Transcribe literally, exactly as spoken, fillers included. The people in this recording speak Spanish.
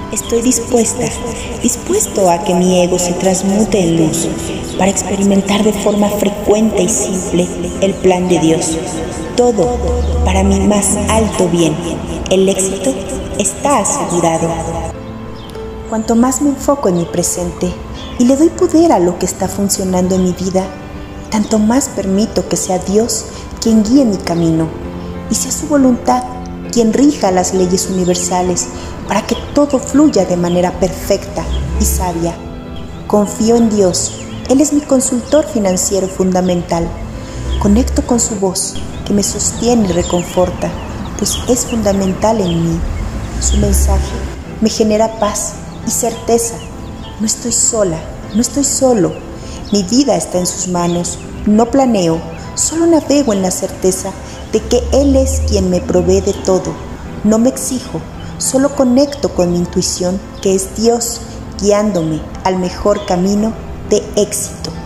Estoy dispuesta, dispuesto a que mi ego se transmute en luz para experimentar de forma frecuente y simple el plan de Dios. Todo para mi más alto bien. El éxito está asegurado. Cuanto más me enfoco en mi presente y le doy poder a lo que está funcionando en mi vida, tanto más permito que sea Dios quien guíe mi camino y sea su voluntad quien rija las leyes universales para que todo fluya de manera perfecta y sabia. Confío en Dios. Él es mi consultor financiero fundamental. Conecto con su voz que me sostiene y reconforta, pues es fundamental en mí. Su mensaje me genera paz y certeza. No estoy sola, no estoy solo. Mi vida está en sus manos. No planeo, solo navego en la certeza de que Él es quien me provee de todo. No me exijo, solo conecto con mi intuición, que es Dios guiándome al mejor camino de éxito.